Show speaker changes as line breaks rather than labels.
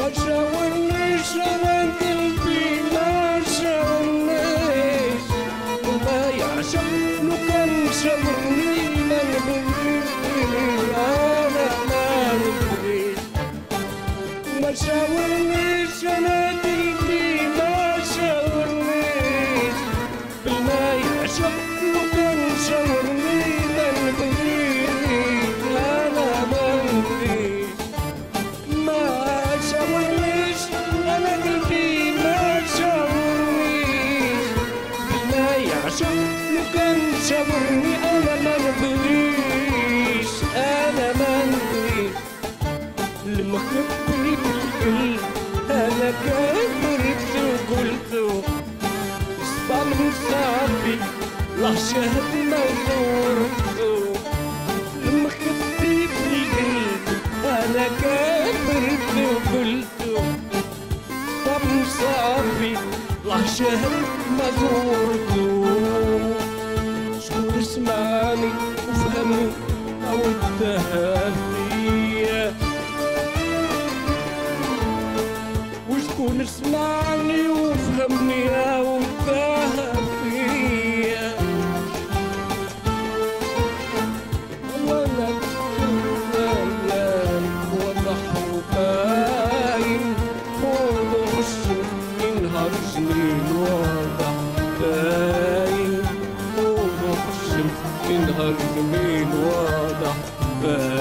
ما شاورنيش انا قلبي ما شاورنيش وما يعشق لو كان شاورني ما نبغيش انا ما نبغيش ما شاورنيش انا قلبي ما شاورنيش بالما يعشق لو كان شاورني ما نبغيش انا ما نبغيش ما شاورنيش انا قلبي ما شاورنيش بالما يعشق لو كان شاورني انا ما نبغيش انا ما نبغيش المخبي بالقلب انا كبرت وقلت صبا من صافي الله شهد ما زورته المخبي بالقلب انا كبرت وقلت صبا من صافي الله شهد ما زورته شكون سمعني وفهمني او انتهى فيا وشكون سمعني وفهمني او انتهى فيا وانا كلام واضح وباين وضوح من نهار سنين واضح باين وضوح من نهار سنين واضح باين